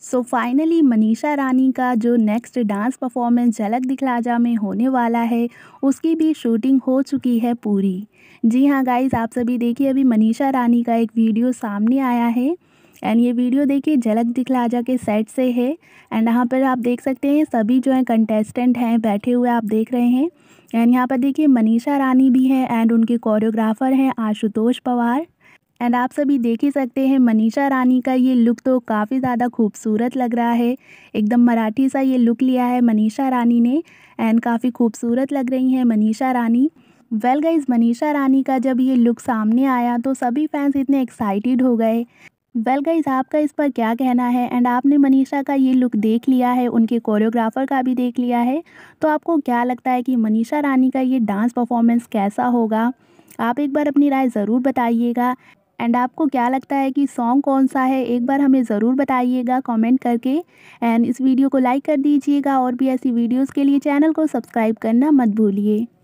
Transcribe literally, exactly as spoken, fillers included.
So finally Manisha Rani का जो next dance performance झलक दिखला जा में होने वाला है, उसकी भी शूटिंग हो चुकी है पूरी। जी हाँ गाइस, आप सभी देखिए अभी मनीषा रानी का एक वीडियो सामने आया है एंड ये वीडियो देखिए झलक दिखला जा के सेट से है। एंड यहाँ पर आप देख सकते हैं सभी जो हैं कंटेस्टेंट हैं बैठे हुए आप देख रहे हैं। एंड यहाँ पर देखिए मनीषा रानी भी हैं एंड उनके कोरियोग्राफर हैं आशुतोष पवार। एंड आप सभी देख ही सकते हैं मनीषा रानी का ये लुक तो काफ़ी ज़्यादा खूबसूरत लग रहा है। एकदम मराठी सा ये लुक लिया है मनीषा रानी ने एंड काफ़ी खूबसूरत लग रही हैं मनीषा रानी। वेल गाइस, मनीषा रानी का जब ये लुक सामने आया तो सभी फैंस इतने एक्साइटेड हो गए। वेल गाइस, आपका इस पर क्या कहना है? एंड आपने मनीषा का ये लुक देख लिया है, उनके कोरियोग्राफर का भी देख लिया है, तो आपको क्या लगता है कि मनीषा रानी का ये डांस परफॉर्मेंस कैसा होगा? आप एक बार अपनी राय ज़रूर बताइएगा। एंड आपको क्या लगता है कि सॉन्ग कौन-सा है? एक बार हमें ज़रूर बताइएगा कमेंट करके। एंड इस वीडियो को लाइक कर दीजिएगा और भी ऐसी वीडियोज़ के लिए चैनल को सब्सक्राइब करना मत भूलिए।